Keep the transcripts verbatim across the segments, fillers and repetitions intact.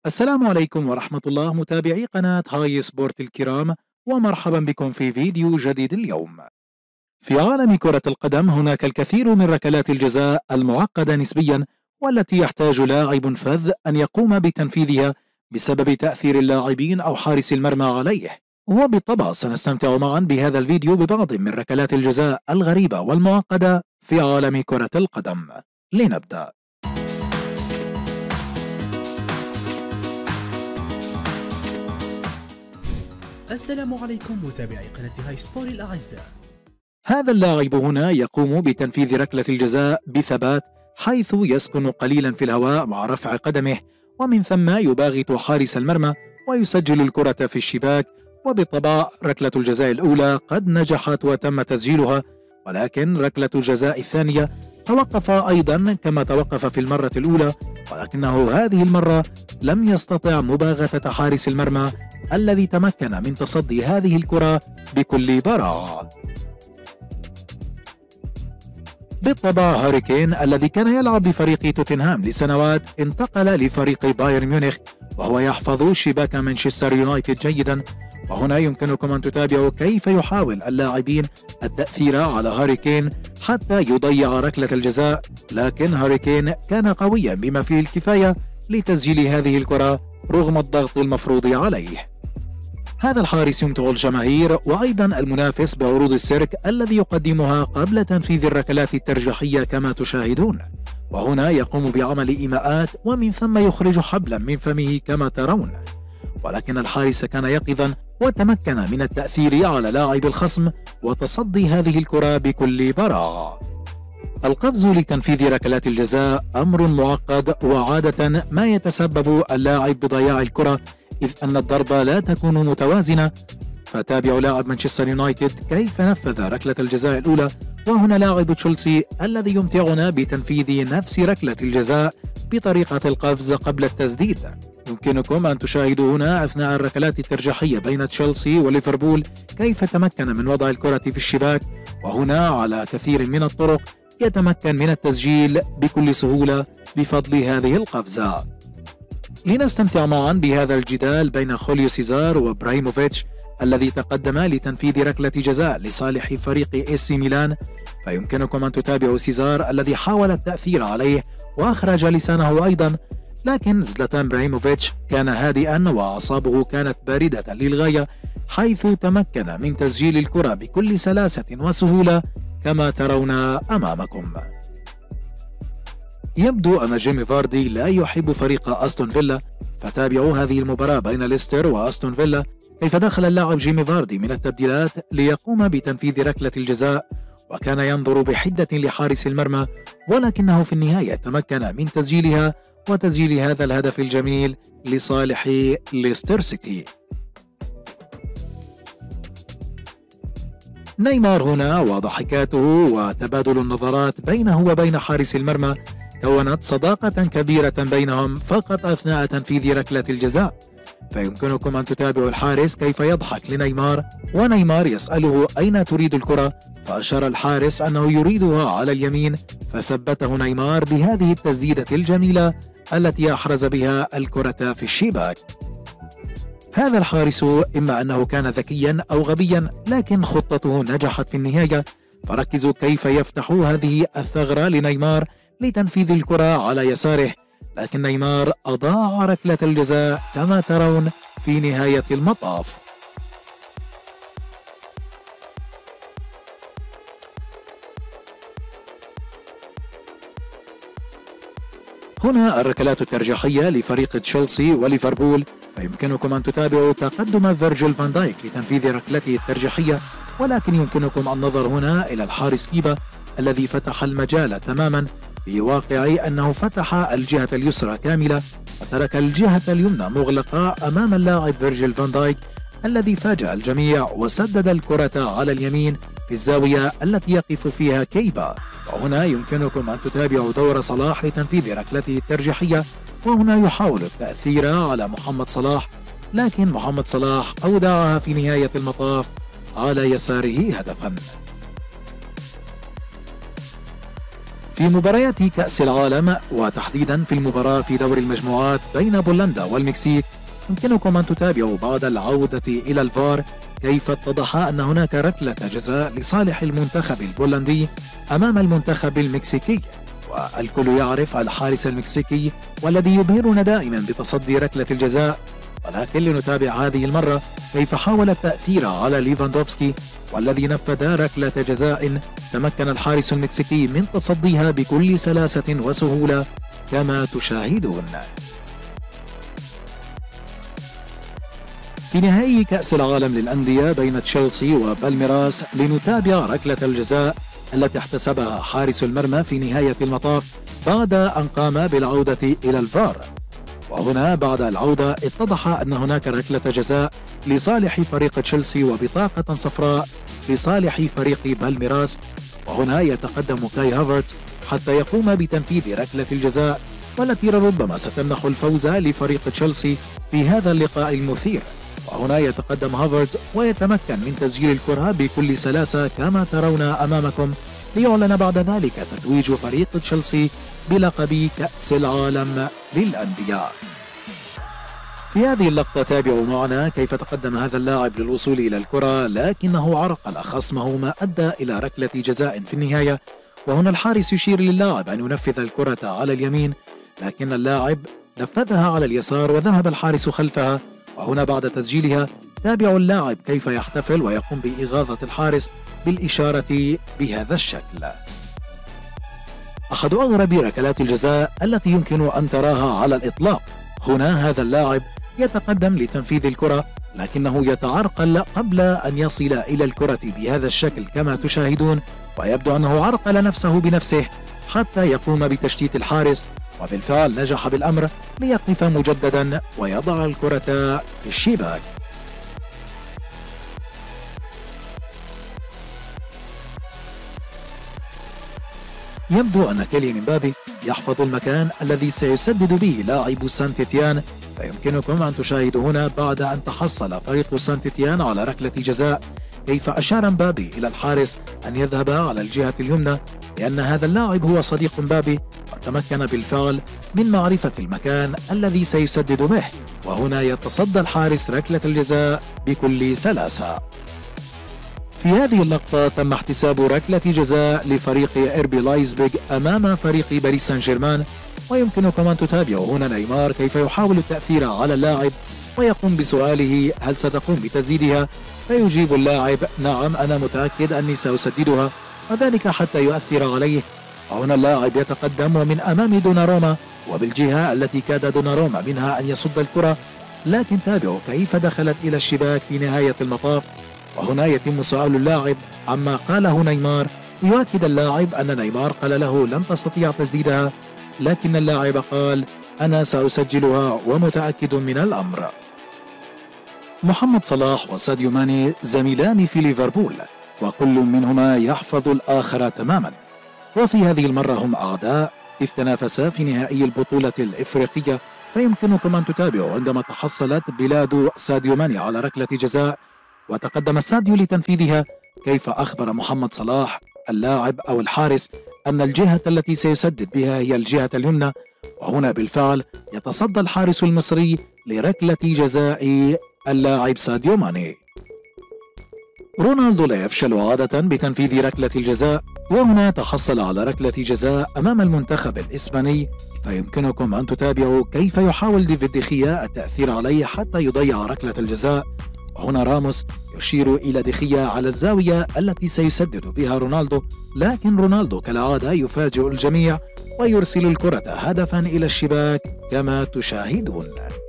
السلام عليكم ورحمة الله متابعي قناة هاي سبورت الكرام، ومرحبا بكم في فيديو جديد اليوم. في عالم كرة القدم هناك الكثير من ركلات الجزاء المعقدة نسبيا، والتي يحتاج لاعب فذ أن يقوم بتنفيذها بسبب تأثير اللاعبين أو حارس المرمى عليه. وبالطبع سنستمتع معا بهذا الفيديو ببعض من ركلات الجزاء الغريبة والمعقدة في عالم كرة القدم. لنبدأ. السلام عليكم متابعي قناة هاي سبورت الأعزاء. هذا اللاعب هنا يقوم بتنفيذ ركلة الجزاء بثبات، حيث يسكن قليلا في الهواء مع رفع قدمه، ومن ثم يباغت حارس المرمى ويسجل الكرة في الشباك. وبالطبع ركلة الجزاء الأولى قد نجحت وتم تسجيلها، ولكن ركلة الجزاء الثانية توقف أيضا كما توقف في المرة الأولى، ولكنه هذه المرة لم يستطع مباغتة حارس المرمى الذي تمكن من تصدي هذه الكرة بكل براعة. بالطبع هاري كين الذي كان يلعب بفريق توتنهام لسنوات انتقل لفريق بايرن ميونخ، وهو يحفظ شباك مانشستر يونايتد جيدا. وهنا يمكنكم أن تتابعوا كيف يحاول اللاعبين التأثير على هاري كين حتى يضيع ركلة الجزاء، لكن هاري كين كان قويا بما فيه الكفاية لتسجيل هذه الكرة رغم الضغط المفروض عليه. هذا الحارس يمتع الجماهير وأيضا المنافس بعروض السيرك الذي يقدمها قبل تنفيذ الركلات الترجيحية كما تشاهدون. وهنا يقوم بعمل إيماءات ومن ثم يخرج حبلا من فمه كما ترون، ولكن الحارس كان يقظا وتمكن من التأثير على لاعب الخصم وتصدي هذه الكرة بكل براعة. القفز لتنفيذ ركلات الجزاء أمر معقد، وعادة ما يتسبب اللاعب بضياع الكرة إذ أن الضربة لا تكون متوازنة. فتابعوا لاعب مانشستر يونايتد كيف نفذ ركلة الجزاء الأولى، وهنا لاعب تشيلسي الذي يمتعنا بتنفيذ نفس ركلة الجزاء بطريقة القفز قبل التسديد. يمكنكم أن تشاهدوا هنا أثناء الركلات الترجيحية بين تشيلسي وليفربول كيف تمكن من وضع الكرة في الشباك، وهنا على كثير من الطرق يتمكن من التسجيل بكل سهولة بفضل هذه القفزة. لنستمتع معا بهذا الجدال بين خوليو سيزار وابراهيموفيتش الذي تقدم لتنفيذ ركلة جزاء لصالح فريق إي سي ميلان. فيمكنكم أن تتابعوا سيزار الذي حاول التأثير عليه وأخرج لسانه أيضا، لكن زلاتان إبراهيموفيتش كان هادئا وأعصابه كانت باردة للغاية، حيث تمكن من تسجيل الكرة بكل سلاسة وسهولة كما ترون أمامكم. يبدو أن جيمي فاردي لا يحب فريق أستون فيلا، فتابعوا هذه المباراة بين ليستر وأستون فيلا كيف دخل اللاعب جيمي فاردي من التبديلات ليقوم بتنفيذ ركلة الجزاء، وكان ينظر بحدة لحارس المرمى، ولكنه في النهاية تمكن من تسجيلها وتسجيل هذا الهدف الجميل لصالح ليستر سيتي. نيمار هنا وضحكاته وتبادل النظرات بينه وبين حارس المرمى كونت صداقة كبيرة بينهم فقط أثناء تنفيذ ركلة الجزاء. فيمكنكم أن تتابعوا الحارس كيف يضحك لنيمار، ونيمار يسأله أين تريد الكرة، فأشار الحارس أنه يريدها على اليمين، فثبته نيمار بهذه التسديدة الجميلة التي أحرز بها الكرة في الشباك. هذا الحارس إما أنه كان ذكيا أو غبيا، لكن خطته نجحت في النهاية. فركزوا كيف يفتح هذه الثغرة لنيمار لتنفيذ الكرة على يساره، لكن نيمار أضاع ركلة الجزاء كما ترون في نهاية المطاف. هنا الركلات الترجيحية لفريق تشيلسي وليفربول، فيمكنكم أن تتابعوا تقدم فيرجيل فان دايك لتنفيذ ركلته الترجيحية، ولكن يمكنكم النظر هنا إلى الحارس كيبا الذي فتح المجال تماما، بواقع أنه فتح الجهة اليسرى كاملة وترك الجهة اليمنى مغلقة أمام اللاعب فيرجيل فان دايك الذي فاجأ الجميع وسدد الكرة على اليمين في الزاوية التي يقف فيها كيبا. وهنا يمكنكم أن تتابعوا دور صلاح لتنفيذ ركلته الترجيحية، وهنا يحاول التأثير على محمد صلاح، لكن محمد صلاح أودعها في نهاية المطاف على يساره هدفا. في مباريات كأس العالم وتحديدا في المباراة في دور المجموعات بين بولندا والمكسيك، يمكنكم أن تتابعوا بعد العودة إلى الفار كيف اتضح أن هناك ركلة جزاء لصالح المنتخب البولندي أمام المنتخب المكسيكي، والكل يعرف الحارس المكسيكي والذي يبهرنا دائما بتصدي ركلة الجزاء. ولكن لنتابع هذه المرة كيف حاول التأثير على ليفاندوفسكي والذي نفذ ركلة جزاء تمكن الحارس المكسيكي من تصديها بكل سلاسة وسهولة كما تشاهدون. في نهائي كأس العالم للأندية بين تشيلسي وبالميراس لنتابع ركلة الجزاء التي احتسبها حارس المرمى في نهاية المطاف بعد أن قام بالعودة إلى الفار. وهنا بعد العودة اتضح أن هناك ركلة جزاء لصالح فريق تشيلسي وبطاقة صفراء لصالح فريق بالميراس، وهنا يتقدم كاي هافرتز حتى يقوم بتنفيذ ركلة الجزاء والتي ربما ستمنح الفوز لفريق تشيلسي في هذا اللقاء المثير. وهنا يتقدم هافرتز ويتمكن من تسجيل الكرة بكل سلاسة كما ترون أمامكم، ليعلن بعد ذلك تتويج فريق تشيلسي بلقب كأس العالم للأندية. في هذه اللقطة تابعوا معنا كيف تقدم هذا اللاعب للوصول إلى الكرة لكنه عرقل خصمه ما أدى إلى ركلة جزاء في النهاية. وهنا الحارس يشير للاعب أن ينفذ الكرة على اليمين لكن اللاعب نفذها على اليسار وذهب الحارس خلفها. وهنا بعد تسجيلها تابعوا اللاعب كيف يحتفل ويقوم بإغاظة الحارس بالإشارة بهذا الشكل. أحد أغرب ركلات الجزاء التي يمكن أن تراها على الإطلاق. هنا هذا اللاعب يتقدم لتنفيذ الكرة لكنه يتعرقل قبل أن يصل إلى الكرة بهذا الشكل كما تشاهدون، ويبدو أنه عرقل نفسه بنفسه حتى يقوم بتشتيت الحارس، وبالفعل نجح بالأمر ليقف مجددا ويضع الكرة في الشباك. يبدو أن كيليان امبابي يحفظ المكان الذي سيسدد به لاعب سان تيتيان، فيمكنكم أن تشاهدوا هنا بعد أن تحصل فريق سان تيتيان على ركلة جزاء كيف أشار امبابي إلى الحارس أن يذهب على الجهة اليمنى لأن هذا اللاعب هو صديق امبابي، وتمكن بالفعل من معرفة المكان الذي سيسدد به. وهنا يتصدى الحارس ركلة الجزاء بكل سلاسة. في هذه اللقطة تم احتساب ركلة جزاء لفريق إربي لايبزيغ أمام فريق باريس سان جيرمان، ويمكنكم أن تتابعوا هنا نيمار كيف يحاول التأثير على اللاعب ويقوم بسؤاله هل ستقوم بتسديدها، فيجيب اللاعب نعم أنا متأكد أني سأسددها، وذلك حتى يؤثر عليه. وهنا اللاعب يتقدم ومن أمام دوناروما وبالجهة التي كاد دوناروما منها أن يصد الكرة، لكن تابعوا كيف دخلت إلى الشباك في نهاية المطاف. وهنا يتم سؤال اللاعب عما قاله نيمار، يؤكد اللاعب أن نيمار قال له لن تستطيع تسديدها، لكن اللاعب قال أنا سأسجلها ومتأكد من الأمر. محمد صلاح وساديو ماني زميلان في ليفربول وكل منهما يحفظ الآخر تماما، وفي هذه المرة هم أعداء إذ تنافسا في نهائي البطولة الإفريقية. فيمكنكم أن تتابعوا عندما تحصلت بلاد ساديو ماني على ركلة جزاء وتقدم ساديو لتنفيذها كيف أخبر محمد صلاح اللاعب أو الحارس أن الجهة التي سيسدد بها هي الجهة اليمنى. وهنا بالفعل يتصدى الحارس المصري لركلة جزاء اللاعب ساديو ماني. رونالدو لا يفشل عادة بتنفيذ ركلة الجزاء، وهنا تحصل على ركلة جزاء أمام المنتخب الإسباني. فيمكنكم أن تتابعوا كيف يحاول ديفيد دخيا التأثير عليه حتى يضيع ركلة الجزاء. وهنا راموس يشير إلى دخيا على الزاوية التي سيسدد بها رونالدو، لكن رونالدو كالعادة يفاجئ الجميع ويرسل الكرة هدفا إلى الشباك كما تشاهدون.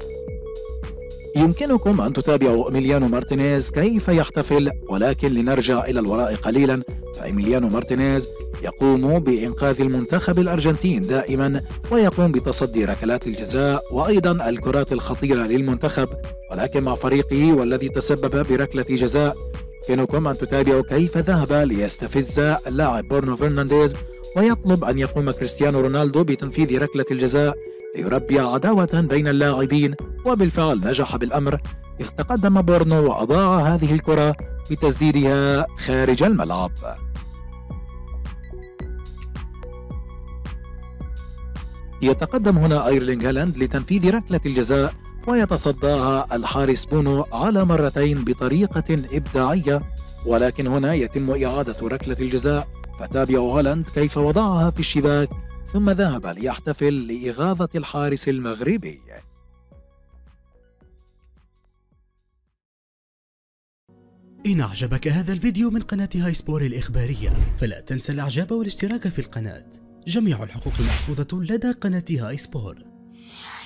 يمكنكم أن تتابعوا إيميليانو مارتينيز كيف يحتفل، ولكن لنرجع إلى الوراء قليلا، فإيميليانو مارتينيز يقوم بإنقاذ المنتخب الأرجنتين دائما ويقوم بتصدي ركلات الجزاء وأيضا الكرات الخطيرة للمنتخب، ولكن مع فريقه والذي تسبب بركلة جزاء. يمكنكم أن تتابعوا كيف ذهب ليستفز اللاعب برونو فرنانديز ويطلب أن يقوم كريستيانو رونالدو بتنفيذ ركلة الجزاء ليربي عداوة بين اللاعبين، وبالفعل نجح بالأمر إذ تقدم بورنو وأضاع هذه الكرة بتسديدها خارج الملعب. يتقدم هنا ايرلينغ هالاند لتنفيذ ركلة الجزاء ويتصداها الحارس بونو على مرتين بطريقة إبداعية، ولكن هنا يتم إعادة ركلة الجزاء، فتابع هالاند كيف وضعها في الشباك ثم ذهب ليحتفل لإغاظة الحارس المغربي. إن أعجبك هذا الفيديو من قناة هاي سبور الإخبارية فلا تنسى الإعجاب والاشتراك في القناة. جميع الحقوق محفوظة لدى قناة هاي سبور.